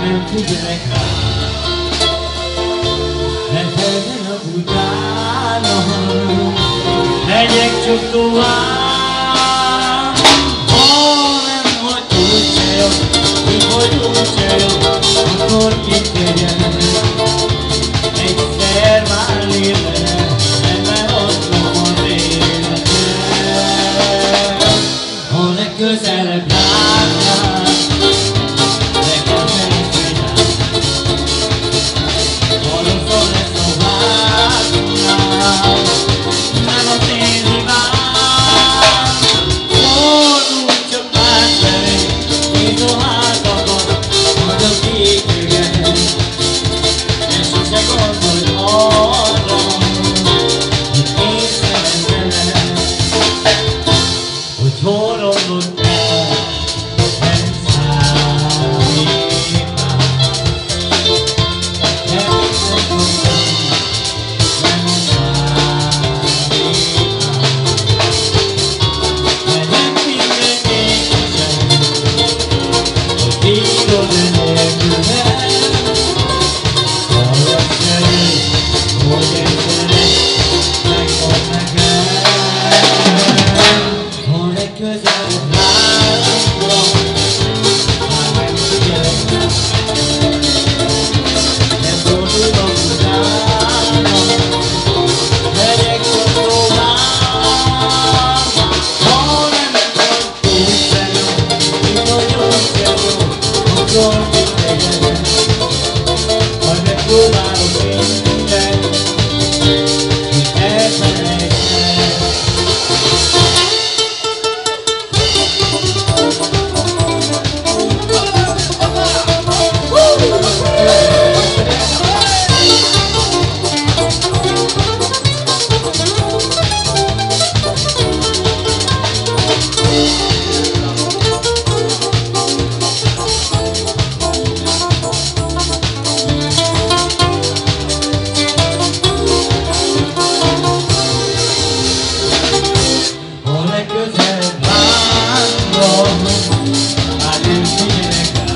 nem figyelek rá. Ne tegyen a utánom, megyek csak tovább. Ha nem vagy úgyse jó, így vagy úgyse jó, akkor mit tegyen? Egyszer már lélek, ebben adnom az életet. Ha legközelebb látnál, nekem megfélel. Valószor lesz a várnál, nem a én hibám. Fordulj csak másfelé, nyitó hátakat, majd a kéküget. És sose gondolj arra, hogy én szeretelek, hogy forrongod el, nem számít már. Nem hiszek hozzám, nem számít már. Legyen minden ékesen, hogy bírod nélkülem. Hogy értenek, megmond nekem. Ha legközelebb látom, már nem figyelek rá. Nem fordulok utána, megyek csak tovább. Ha nem vagy úgyse jó, így vagy úgyse jó, akkor mit tegyen? Majd megpróbálok mindent, hogy elfelejtsem. Ha legközelebb látom, már nem figyelek rá.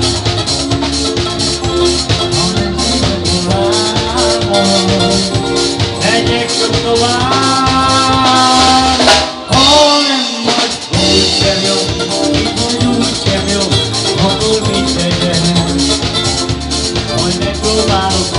Ha nem figyelek tovább, megyek csak tovább. Ha nem vagy úgysem jó, így vagy úgysem jó, akkor mit tegyen? Majd megpróbálok